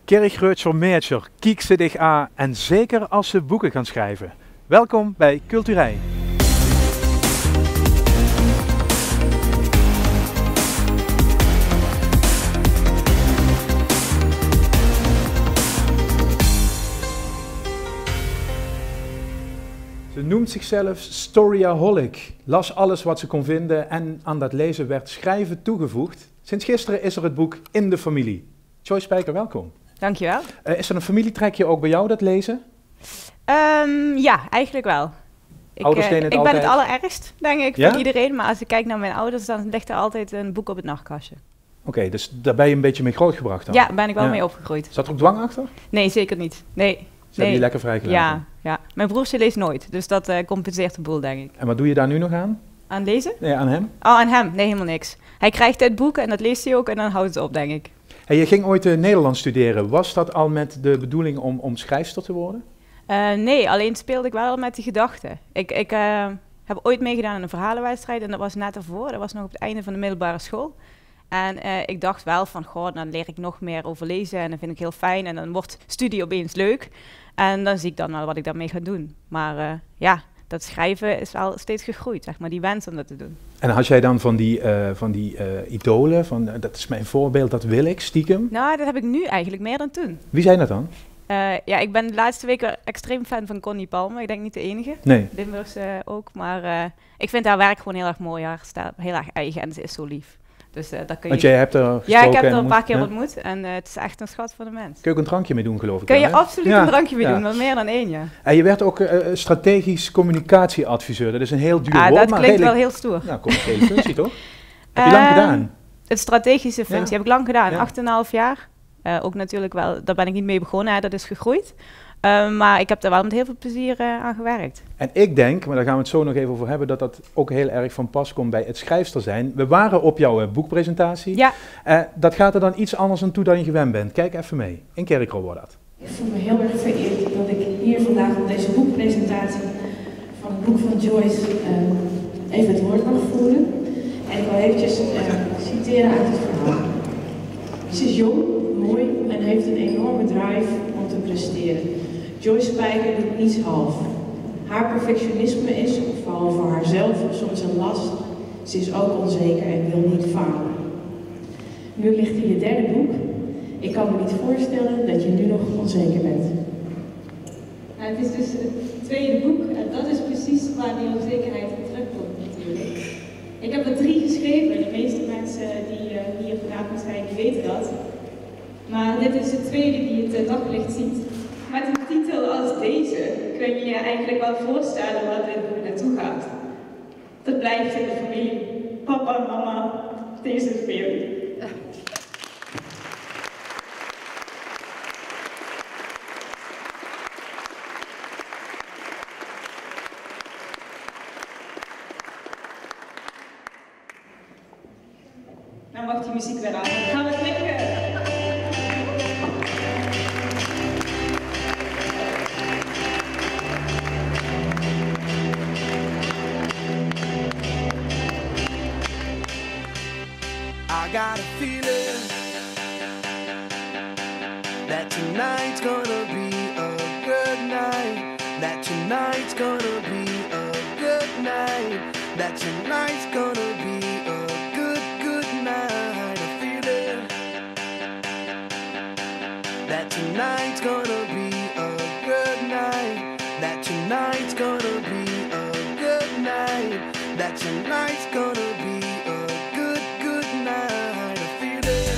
Kirchreutser Mädchen, kiek ze dich aan en zeker als ze boeken gaan schrijven. Welkom bij Culturij. Ze noemt zichzelf Storyaholic, las alles wat ze kon vinden en aan dat lezen werd schrijven toegevoegd. Sinds gisteren is er het boek In de Familie. Joyce Spijker, welkom. Dankjewel. Is er een familietrekje ook bij jou, dat lezen? Ja, eigenlijk wel. Ik ben het allerergst, denk ik, van iedereen. Maar als ik kijk naar mijn ouders, dan ligt er altijd een boek op het nachtkastje. Oké, dus daar ben je een beetje mee grootgebracht dan? Ja, ben ik wel mee opgegroeid. Zat er ook dwang achter? Nee, zeker niet. Nee. Ze hebben je lekker vrijgelaten? Ja. Mijn broertje leest nooit, dus dat compenseert de boel, denk ik. En wat doe je daar nu nog aan? Aan lezen? Nee, aan hem? Oh, aan hem? Nee, helemaal niks. Hij krijgt het boek en dat leest hij ook en dan houdt het op, denk ik. Hey, je ging ooit Nederlands studeren. Was dat al met de bedoeling om schrijfster te worden? Nee, alleen speelde ik wel met die gedachten. Ik heb ooit meegedaan aan een verhalenwedstrijd en dat was net ervoor. Dat was nog op het einde van de middelbare school. En ik dacht wel van, goh, dan leer ik nog meer over lezen en dat vind ik heel fijn. En dan wordt studie opeens leuk. En dan zie ik dan wel wat ik daarmee ga doen. Maar dat schrijven is wel steeds gegroeid, zeg maar, die wens om dat te doen. En had jij dan van die idolen, dat is mijn voorbeeld, dat wil ik, stiekem? Nou, dat heb ik nu eigenlijk meer dan toen. Wie zijn dat dan? Ik ben de laatste weken extreem fan van Connie Palmer. Ik denk niet de enige. Nee. Limburgse ook. Maar ik vind haar werk gewoon heel erg mooi. Haar staat heel erg eigen en ze is zo lief. Dus dat kun je... Want jij hebt er gesproken? Ja, ik heb er een paar keer ontmoet. En het is echt een schat voor de mens. Kun je ook een drankje mee doen, geloof ik? Kun je absoluut een drankje mee doen. Wel meer dan één, ja. En je werd ook strategisch communicatieadviseur. Dat is een heel duur woord. Dat klinkt wel heel stoer. Nou, commerciële functie, toch? Heb je lang gedaan? Het strategische functie heb ik lang gedaan. 8,5 jaar. Ook natuurlijk wel, daar ben ik niet mee begonnen, dat is gegroeid. Maar ik heb daar wel met heel veel plezier aan gewerkt. En ik denk, maar daar gaan we het zo nog even over hebben, dat dat ook heel erg van pas komt bij het schrijfster zijn. We waren op jouw boekpresentatie. Ja. Dat gaat er dan iets anders aan toe dan je gewend bent. Kijk even mee. In Kerkrol wordt dat. Ik voel me heel erg vereerd dat ik hier vandaag op deze boekpresentatie van het boek van Joyce even het woord mag voeren. En ik wil eventjes citeren uit het verhaal. Ze is jong, mooi en heeft een enorme drive om te presteren. Joyce Spijker doet niets half. Haar perfectionisme is, vooral voor haarzelf, soms een last. Ze is ook onzeker en wil niet falen. Nu ligt hier je derde boek. Ik kan me niet voorstellen dat je nu nog onzeker bent. Nou, het is dus het tweede boek en dat is precies waar die onzekerheid in terugkomt natuurlijk. Ik heb er 3 geschreven. De meeste mensen die hier vanavond zijn, die weten dat. Maar dit is de tweede die het daglicht ziet. Met een titel als deze kun je je eigenlijk wel voorstellen waar dit boek naartoe gaat. Dat blijft in de familie. Papa, mama, deze is voor jullie. Nou mag die muziek weer aan. Dan gaan we knikken. I got a feeling that tonight's gonna be a good night. That tonight's gonna be a good night. That tonight's gonna be a good night. A feeling that tonight's gonna be a good night. That tonight's gonna be a good night. That tonight's gonna be a good night. A feeling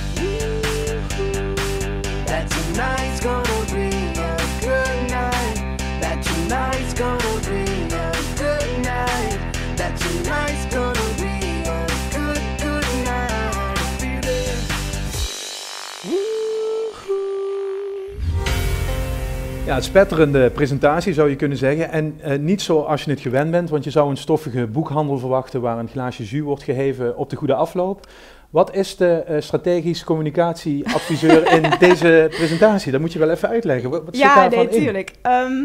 that tonight's gonna be a good night. That tonight's gonna be a good night. That tonight's gonna be a good night. A feeling. Ja, een spetterende presentatie zou je kunnen zeggen. En niet zoals je het gewend bent, want je zou een stoffige boekhandel verwachten waar een glaasje jus wordt geheven op de goede afloop. Wat is de strategisch communicatieadviseur in deze presentatie? Dat moet je wel even uitleggen. Wat zit daarvan in? Tuurlijk.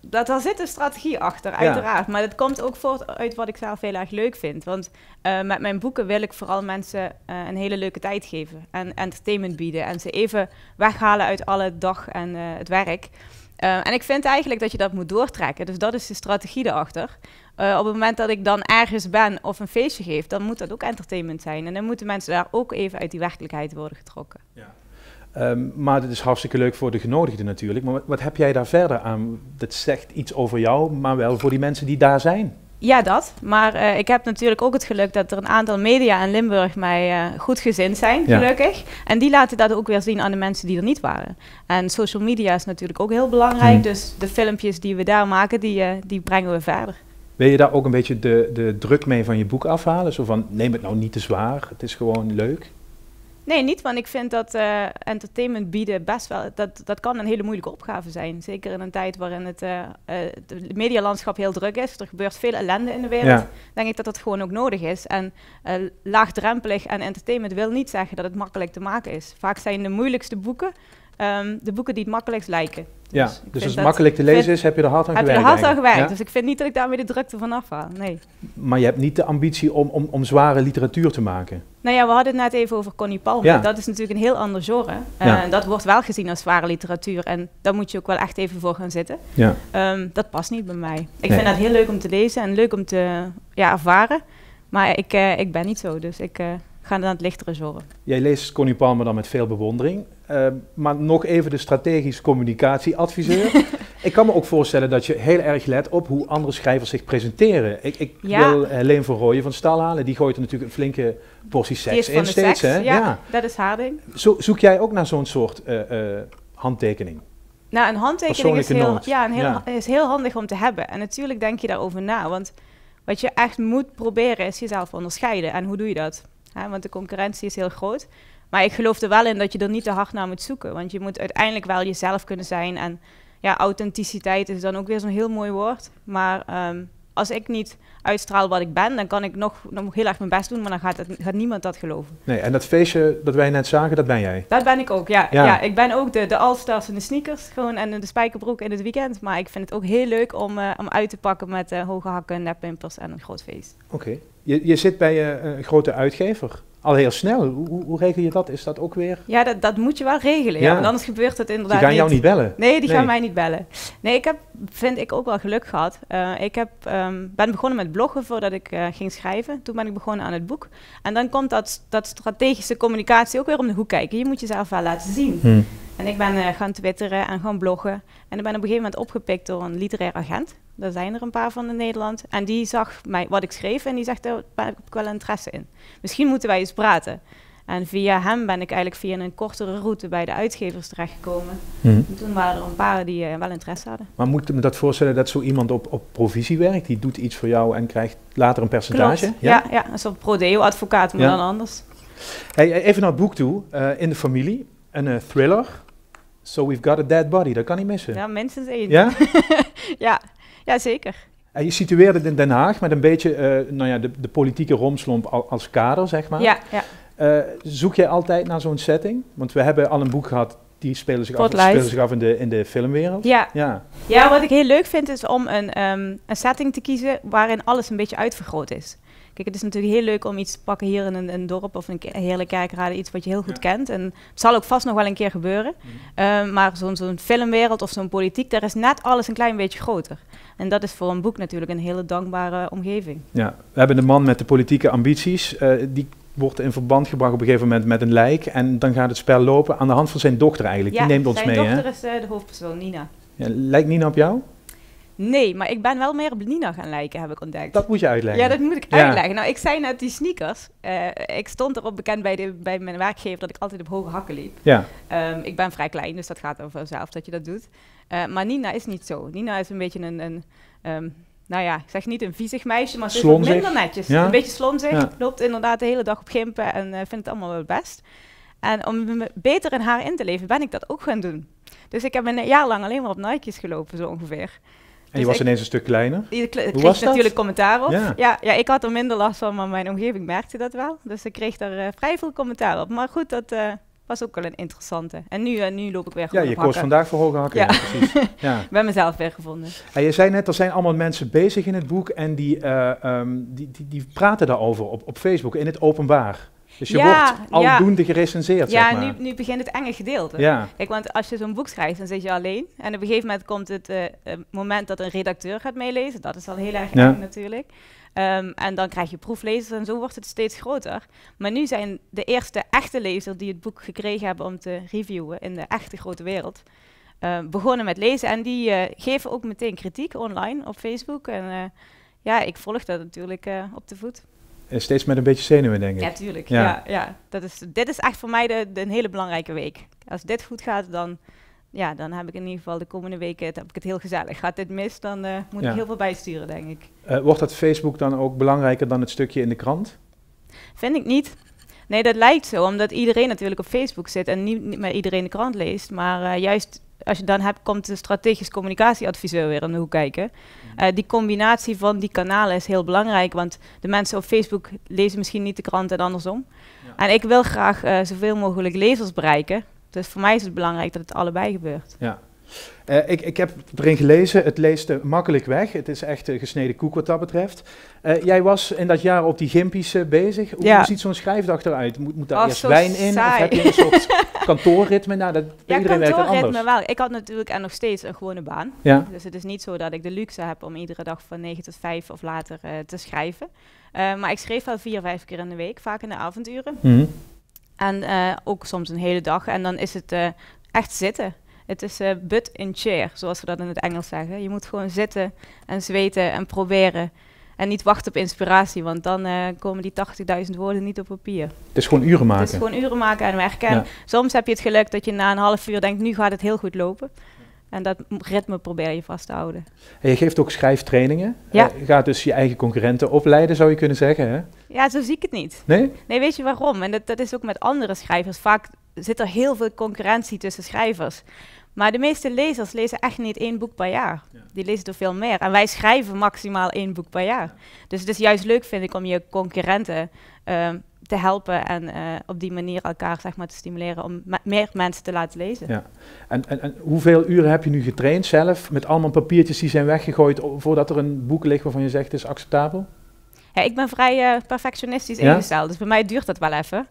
Daar zit een strategie achter, uiteraard. Maar het komt ook voort uit wat ik zelf heel erg leuk vind. Want met mijn boeken wil ik vooral mensen een hele leuke tijd geven. En entertainment bieden. En ze even weghalen uit alle dag en het werk. En ik vind eigenlijk dat je dat moet doortrekken. Dus dat is de strategie erachter. Op het moment dat ik dan ergens ben of een feestje geef, dan moet dat ook entertainment zijn. En dan moeten mensen daar ook even uit die werkelijkheid worden getrokken. Ja. Maar het is hartstikke leuk voor de genodigden natuurlijk. Maar wat heb jij daar verder aan? Dat zegt iets over jou, maar wel voor die mensen die daar zijn. Ja, dat. Maar ik heb natuurlijk ook het geluk dat er een aantal media in Limburg mij goed gezind zijn, gelukkig. En die laten dat ook weer zien aan de mensen die er niet waren. En social media is natuurlijk ook heel belangrijk. Dus de filmpjes die we daar maken, die brengen we verder. Wil je daar ook een beetje de druk mee van je boek afhalen? Zo van, neem het nou niet te zwaar, het is gewoon leuk. Nee, niet, want ik vind dat entertainment bieden best wel, dat kan een hele moeilijke opgave zijn. Zeker in een tijd waarin het medialandschap heel druk is. Er gebeurt veel ellende in de wereld. Ja. Denk ik dat dat gewoon ook nodig is. En laagdrempelig en entertainment wil niet zeggen dat het makkelijk te maken is. Vaak zijn de moeilijkste boeken de boeken die het makkelijkst lijken. Dus als het makkelijk te lezen is, heb je er hard aan gewerkt. Heb je er hard aan gewerkt, dus ik vind niet dat ik daarmee de drukte van afhaal, nee. Maar je hebt niet de ambitie om zware literatuur te maken? Nou ja, we hadden het net even over Connie Palmer. Ja. Dat is natuurlijk een heel ander genre. En dat wordt wel gezien als zware literatuur en daar moet je ook wel echt even voor gaan zitten. Ja. Dat past niet bij mij. Ik vind dat heel leuk om te lezen en leuk om te ervaren, maar ik ben niet zo, dus ik ga naar het lichtere genre. Jij leest Connie Palmer dan met veel bewondering. Maar nog even de strategisch communicatieadviseur. Ik kan me ook voorstellen dat je heel erg let op hoe andere schrijvers zich presenteren. Ik wil Leen van Rooyen van stal halen. Die gooit er natuurlijk een flinke portie seks in steeds. Hè? Ja, dat is haar ding. Zoek jij ook naar zo'n soort handtekening? Nou, een handtekening is heel handig om te hebben. En natuurlijk denk je daarover na. Want wat je echt moet proberen is jezelf onderscheiden. En hoe doe je dat? Want de concurrentie is heel groot. Maar ik geloof er wel in dat je er niet te hard naar moet zoeken. Want je moet uiteindelijk wel jezelf kunnen zijn. En ja, authenticiteit is dan ook weer zo'n heel mooi woord. Maar als ik niet uitstraal wat ik ben, dan kan ik nog heel erg mijn best doen. Maar dan gaat niemand dat geloven. Nee, en dat feestje dat wij net zagen, dat ben jij? Dat ben ik ook, ja. Ik ben ook de all-stars in de sneakers. Gewoon, en de spijkerbroek in het weekend. Maar ik vind het ook heel leuk om uit te pakken met hoge hakken, neppimpers en een groot feest. Oké. Je zit bij een grote uitgever. Al heel snel. Hoe regel je dat? Is dat ook weer? Ja, dat moet je wel regelen. Ja. Want anders gebeurt het inderdaad niet. Die gaan jou niet bellen? Nee, die gaan mij niet bellen. Nee, vind ik ook wel geluk gehad. Ik ben begonnen met bloggen voordat ik ging schrijven. Toen ben ik begonnen aan het boek. En dan komt dat strategische communicatie ook weer om de hoek kijken. Je moet jezelf wel laten zien. En ik ben gaan twitteren en gaan bloggen. En ik ben op een gegeven moment opgepikt door een literair agent. Daar zijn er een paar van in Nederland. En die zag wat ik schreef en die zegt, daar heb ik wel interesse in. Misschien moeten wij eens praten. En via hem ben ik eigenlijk via een kortere route bij de uitgevers terechtgekomen. En toen waren er een paar die wel interesse hadden. Maar moet ik me dat voorstellen dat zo iemand op provisie werkt? Die doet iets voor jou en krijgt later een percentage? Klopt. Ja, een soort prodeo-advocaat, maar dan anders. Hey, even naar het boek toe. In de familie, een thriller. So we've got a dead body, dat kan niet missen. Ja, minstens één. Ja? Ja, zeker. En je situeerde het in Den Haag met een beetje de politieke romslomp als kader, zeg maar. Ja. Zoek jij altijd naar zo'n setting? Want we hebben al een boek gehad, die spelen zich af in de filmwereld. Ja, wat ik heel leuk vind is om een setting te kiezen waarin alles een beetje uitvergroot is. Kijk, het is natuurlijk heel leuk om iets te pakken hier in een dorp of een heerlijke kerkrade, iets wat je heel goed kent. En het zal ook vast nog wel een keer gebeuren. Maar zo'n filmwereld of zo'n politiek, daar is net alles een klein beetje groter. En dat is voor een boek natuurlijk een hele dankbare omgeving. Ja, we hebben de man met de politieke ambities, die wordt in verband gebracht op een gegeven moment met een lijk. En dan gaat het spel lopen aan de hand van zijn dochter eigenlijk. Die neemt ons mee, hè? Zijn dochter is de hoofdpersoon, Nina. Ja, lijkt Nina op jou? Nee, maar ik ben wel meer op Nina gaan lijken, heb ik ontdekt. Dat moet je uitleggen. Ja, dat moet ik uitleggen. Nou, ik zei net die sneakers. Ik stond erop bekend bij mijn werkgever dat ik altijd op hoge hakken liep. Ja. Ik ben vrij klein, dus dat gaat over vanzelf dat je dat doet. Maar Nina is niet zo. Nina is een beetje ik zeg niet een viezig meisje, maar ze is wat minder netjes. Ja? Een beetje slonzig, loopt inderdaad de hele dag op gimpen en vindt het allemaal wel best. En om me beter in haar in te leven, ben ik dat ook gaan doen. Dus ik heb een jaar lang alleen maar op Nike's gelopen, zo ongeveer. En je was ineens een stuk kleiner? Ik kreeg natuurlijk commentaar op. Ja, ik had er minder last van, maar mijn omgeving merkte dat wel. Dus ik kreeg daar vrij veel commentaar op. Maar goed, was ook wel een interessante. En nu loop ik weer Ja, gewoon je op koos hakken. vandaag voor hoge hakken. Ja. Ja, precies. Ja. Ik ben mezelf weer gevonden. En je zei net, er zijn allemaal mensen bezig in het boek en die praten daarover op Facebook, in het openbaar. Dus je wordt aldoende gerecenseerd, Ja, zeg maar. nu begint het enge gedeelte. Ja, Kijk, want als je zo'n boek schrijft, dan zit je alleen. En op een gegeven moment komt het moment dat een redacteur gaat meelezen. Dat is al heel erg eng natuurlijk. En dan krijg je proeflezers en zo wordt het steeds groter. Maar nu zijn de eerste echte lezers die het boek gekregen hebben om te reviewen in de echte grote wereld, begonnen met lezen. En die geven ook meteen kritiek online op Facebook. En ik volg dat natuurlijk op de voet. en steeds met een beetje zenuwen, denk ik. Ja, tuurlijk. Ja. Ja. Dit is echt voor mij een hele belangrijke week. Als dit goed gaat, dan heb ik in ieder geval de komende weken heb ik het heel gezellig. Gaat dit mis, dan moet ik heel veel bijsturen, denk ik. Wordt dat Facebook dan ook belangrijker dan het stukje in de krant? Vind ik niet. Nee, dat lijkt zo, omdat iedereen natuurlijk op Facebook zit en niet meer iedereen de krant leest. Maar juist als je dan hebt, komt de strategisch communicatieadviseur weer aan de hoek kijken. Die combinatie van die kanalen is heel belangrijk, want de mensen op Facebook lezen misschien niet de krant en andersom. Ja. En ik wil graag zoveel mogelijk lezers bereiken. Dus voor mij is het belangrijk dat het allebei gebeurt. Ja. Ik heb erin gelezen, het leest makkelijk weg. Het is echt gesneden koek wat dat betreft. Jij was in dat jaar op die gimpies bezig. Hoe ziet zo'n schrijfdag eruit? Moet daar eerst wijn in? Saai. Of heb je een soort kantoorritme? Nou, iedereen werkt dan anders. Wel. Ik had natuurlijk en nog steeds een gewone baan. Ja. Dus het is niet zo dat ik de luxe heb om iedere dag van 9 tot 5 of later te schrijven. Maar ik schreef wel 4-5 keer in de week, vaak in de avonduren. Mm-hmm. En ook soms een hele dag. En dan is het echt zitten. Het is butt in chair, zoals we dat in het Engels zeggen. Je moet gewoon zitten en zweten en proberen. En niet wachten op inspiratie, want dan komen die 80.000 woorden niet op papier. Het is gewoon uren maken. Het is gewoon uren maken en werken. En soms heb je het geluk dat je na een half uur denkt, nu gaat het heel goed lopen. En dat ritme probeer je vast te houden. En je geeft ook schrijftrainingen. Ja. Je gaat dus je eigen concurrenten opleiden, zou je kunnen zeggen, hè? Ja, zo zie ik het niet. Nee? Nee, weet je waarom? En dat is ook met andere schrijvers. Vaak zit er heel veel concurrentie tussen schrijvers. Maar de meeste lezers lezen echt niet 1 boek per jaar. Ja. Die lezen er veel meer. En wij schrijven maximaal 1 boek per jaar. Ja. Dus het is juist leuk, vind ik, om je concurrenten te helpen en op die manier elkaar, zeg maar, te stimuleren om meer mensen te laten lezen. Ja. En hoeveel uren heb je nu getraind zelf met allemaal papiertjes die zijn weggegooid voordat er een boek ligt waarvan je zegt het is acceptabel? Ja, ik ben vrij perfectionistisch ingesteld, dus bij mij duurt dat wel even.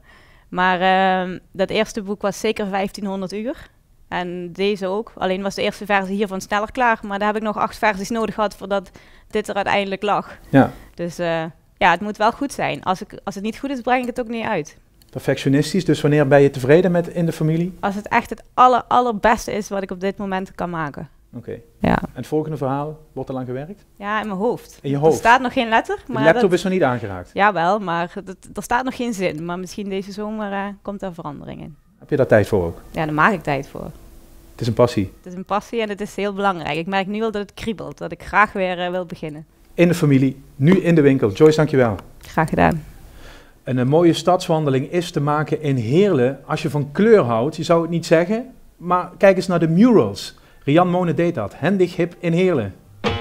Maar dat eerste boek was zeker 1500 uur. En deze ook. Alleen was de eerste versie hiervan sneller klaar. Maar daar heb ik nog 8 versies nodig gehad voordat dit er uiteindelijk lag. Ja. Dus het moet wel goed zijn. Als het niet goed is, breng ik het ook niet uit. Perfectionistisch, dus wanneer ben je tevreden met in de familie? Als het echt het allerbeste is wat ik op dit moment kan maken. Oké. Ja. En het volgende verhaal, wordt er lang gewerkt? Ja, in mijn hoofd. In je hoofd? Er staat nog geen letter. Maar de laptop is nog niet aangeraakt? Jawel, maar er staat nog geen zin. Maar misschien deze zomer komt er verandering in. Heb je daar tijd voor ook? Ja, daar maak ik tijd voor. Het is een passie? Het is een passie en het is heel belangrijk. Ik merk nu al dat het kriebelt, dat ik graag weer wil beginnen. In de familie, nu in de winkel. Joyce, dankjewel. Graag gedaan. Een mooie stadswandeling is te maken in Heerlen als je van kleur houdt. Je zou het niet zeggen, maar kijk eens naar de murals. Rian Mone deed dat, handig hip in Heerlen.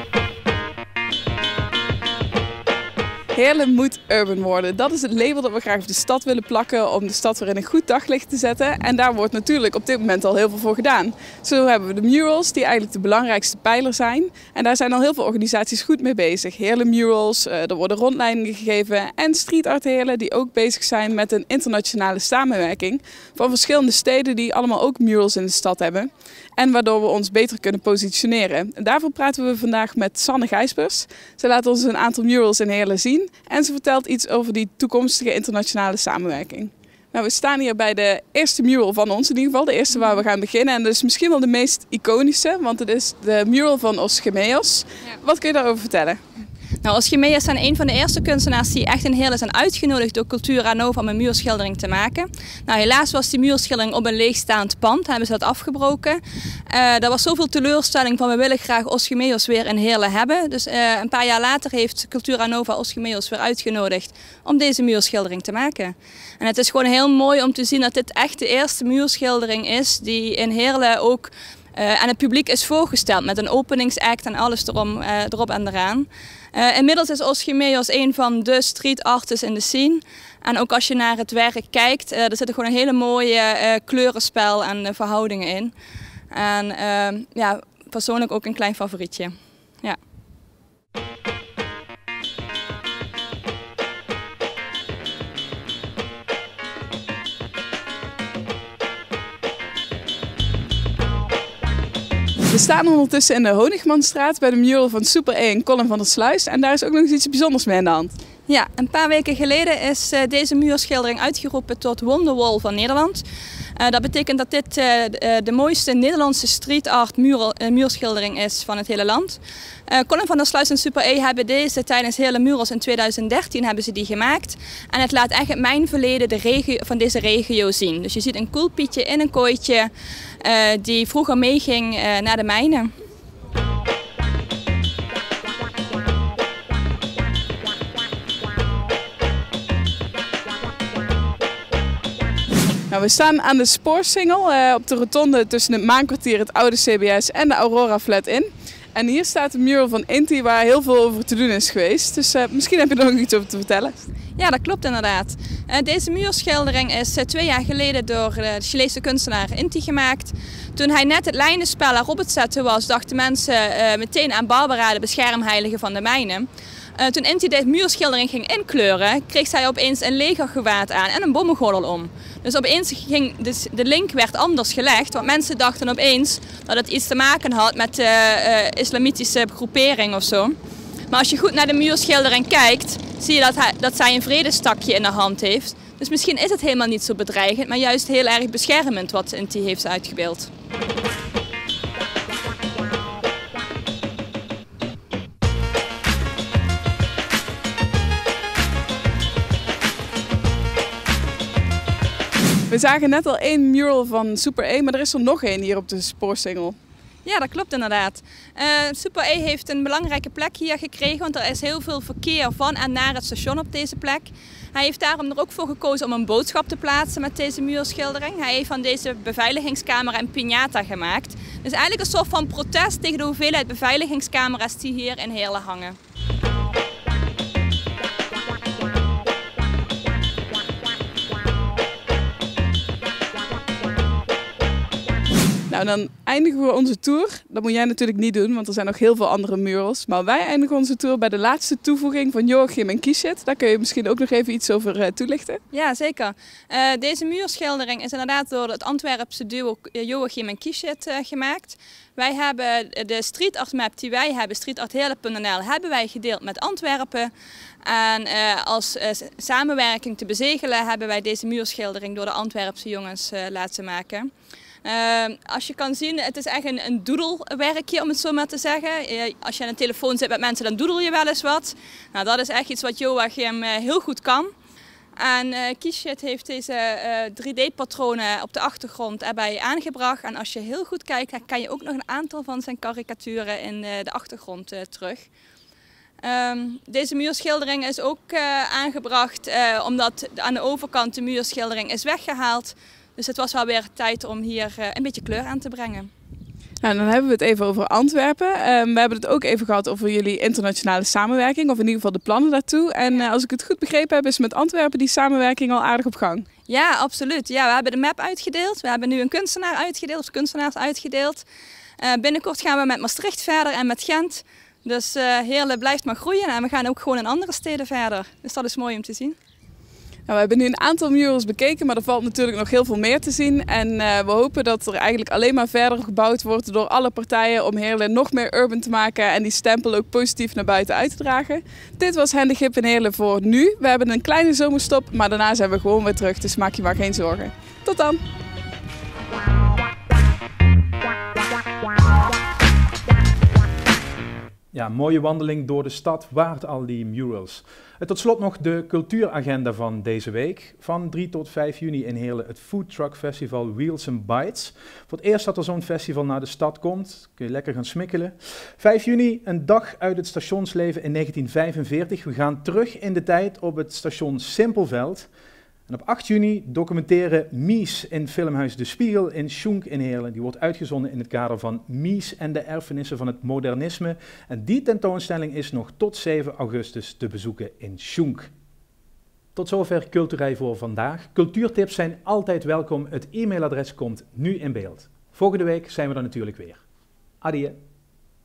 Heerlen moet urban worden. Dat is het label dat we graag op de stad willen plakken om de stad weer in een goed daglicht te zetten. En daar wordt natuurlijk op dit moment al heel veel voor gedaan. Zo hebben we de murals, die eigenlijk de belangrijkste pijler zijn. En daar zijn al heel veel organisaties goed mee bezig. Heerlen Murals, er worden rondleidingen gegeven. En Street Art Heerlen, die ook bezig zijn met een internationale samenwerking van verschillende steden die allemaal ook murals in de stad hebben. En waardoor we ons beter kunnen positioneren. En daarvoor praten we vandaag met Sanne Gijsbers. Ze laat ons een aantal murals in Heerlen zien. En ze vertelt iets over die toekomstige internationale samenwerking. Nou, we staan hier bij de eerste mural van ons, in ieder geval de eerste waar we gaan beginnen. En dat is misschien wel de meest iconische, want het is de mural van Os Gemeos. Ja. Wat kun je daarover vertellen? Nou, Os Gemeos zijn een van de eerste kunstenaars die echt in Heerlen zijn uitgenodigd door Cultura Nova om een muurschildering te maken. Nou, helaas was die muurschildering op een leegstaand pand, hebben ze dat afgebroken. Daar was zoveel teleurstelling van we willen graag Os Gemeos weer in Heerlen hebben. Dus een paar jaar later heeft Cultura Nova Os Gemeos weer uitgenodigd om deze muurschildering te maken. En het is gewoon heel mooi om te zien dat dit echt de eerste muurschildering is die in Heerlen ook En het publiek is voorgesteld met een openingsact en alles erop en eraan. Inmiddels is Oscar Meijers een van de street artists in de scene. En ook als je naar het werk kijkt, er zitten gewoon een hele mooie kleurenspel en verhoudingen in. En ja, persoonlijk ook een klein favorietje. Ja. We staan ondertussen in de Honigmanstraat bij de mural van Super E en Colin van der Sluis. En daar is ook nog eens iets bijzonders mee aan de hand. Ja, een paar weken geleden is deze muurschildering uitgeroepen tot Wonderwall van Nederland. Dat betekent dat dit de mooiste Nederlandse street art muurschildering is van het hele land. Colin van der Sluis en Super E hebben deze tijdens hele murals in 2013 hebben ze die gemaakt. En het laat echt het mijnverleden van deze regio zien. Dus je ziet een koelpietje in een kooitje die vroeger meeging naar de mijnen. Nou, we staan aan de Spoorsingel op de rotonde tussen het Maankwartier, het oude CBS en de Aurora Flat in. En hier staat een mural van Inti waar heel veel over te doen is geweest. Dus misschien heb je er nog iets over te vertellen. Ja, dat klopt inderdaad. Deze muurschildering is 2 jaar geleden door de Chileense kunstenaar Inti gemaakt. Toen hij net het lijnenspel erop het zetten was, dachten mensen meteen aan Barbara, de beschermheilige van de mijnen. Toen Inti deze muurschildering ging inkleuren, kreeg zij opeens een legergewaad aan en een bommengordel om. Dus opeens ging de link werd anders gelegd, want mensen dachten opeens dat het iets te maken had met de islamitische groepering of zo. Maar als je goed naar de muurschildering kijkt, zie je dat zij een vredestakje in de hand heeft. Dus misschien is het helemaal niet zo bedreigend, maar juist heel erg beschermend wat Inti heeft uitgebeeld. We zagen net al 1 mural van Super E, maar er is er nog 1 hier op de Spoorsingel. Ja, dat klopt inderdaad. Super E heeft een belangrijke plek hier gekregen, want er is heel veel verkeer van en naar het station op deze plek. Hij heeft daarom er ook voor gekozen om een boodschap te plaatsen met deze muurschildering. Hij heeft van deze beveiligingscamera een piñata gemaakt. Dus eigenlijk een soort van protest tegen de hoeveelheid beveiligingscamera's die hier in Heerlen hangen. Nou, dan eindigen we onze tour. Dat moet jij natuurlijk niet doen, want er zijn nog heel veel andere murals. Maar wij eindigen onze tour bij de laatste toevoeging van Joachim en Kiesjet. Daar kun je misschien ook nog even iets over toelichten. Ja, zeker. Deze muurschildering is inderdaad door het Antwerpse duo Joachim en Kiesjet gemaakt. Wij hebben de street art map die wij hebben, streetartheerlen.nl, hebben wij gedeeld met Antwerpen. En als samenwerking te bezegelen hebben wij deze muurschildering door de Antwerpse jongens laten maken. Als je kan zien, het is echt een doedelwerkje om het zo maar te zeggen. Als je aan de telefoon zit met mensen, dan doedel je wel eens wat. Nou, dat is echt iets wat Joachim heel goed kan. En Kiesjet heeft deze 3D-patronen op de achtergrond erbij aangebracht. En als je heel goed kijkt, dan kan je ook nog een aantal van zijn karikaturen in de achtergrond terug. Deze muurschildering is ook aangebracht omdat aan de overkant de muurschildering is weggehaald. Dus het was wel weer tijd om hier een beetje kleur aan te brengen. Nou, dan hebben we het even over Antwerpen. We hebben het ook even gehad over jullie internationale samenwerking, of in ieder geval de plannen daartoe. En als ik het goed begrepen heb, is met Antwerpen die samenwerking al aardig op gang. Ja, absoluut. Ja, we hebben de map uitgedeeld. We hebben nu een kunstenaar uitgedeeld, of kunstenaars uitgedeeld. Binnenkort gaan we met Maastricht verder en met Gent. Dus Heerlen blijft maar groeien en we gaan ook gewoon in andere steden verder. Dus dat is mooi om te zien. Nou, we hebben nu een aantal murals bekeken, maar er valt natuurlijk nog heel veel meer te zien. En we hopen dat er eigenlijk alleen maar verder gebouwd wordt door alle partijen om Heerlen nog meer urban te maken en die stempel ook positief naar buiten uit te dragen. Dit was Hen de Gip in Heerlen voor nu. We hebben een kleine zomerstop, maar daarna zijn we gewoon weer terug, dus maak je maar geen zorgen. Tot dan! Ja, mooie wandeling door de stad, waard al die murals. Tot slot nog de cultuuragenda van deze week. Van 3 tot 5 juni in Heerlen het Food Truck Festival Wheels and Bites. Voor het eerst dat er zo'n festival naar de stad komt, kun je lekker gaan smikkelen. 5 juni, een dag uit het stationsleven in 1945. We gaan terug in de tijd op het station Simpelveld. En En op 8 juni documenteren Mies in Filmhuis De Spiegel in Schunck in Heerlen. Die wordt uitgezonden in het kader van Mies en de erfenissen van het modernisme. En die tentoonstelling is nog tot 7 augustus te bezoeken in Schunck. Tot zover Culturij voor vandaag. Cultuurtips zijn altijd welkom. Het e-mailadres komt nu in beeld. Volgende week zijn we er natuurlijk weer. Adieu.